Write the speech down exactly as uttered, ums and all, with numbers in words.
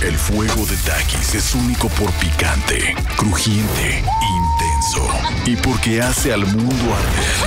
El fuego de Takis es único por picante, crujiente, intenso y porque hace al mundo arder.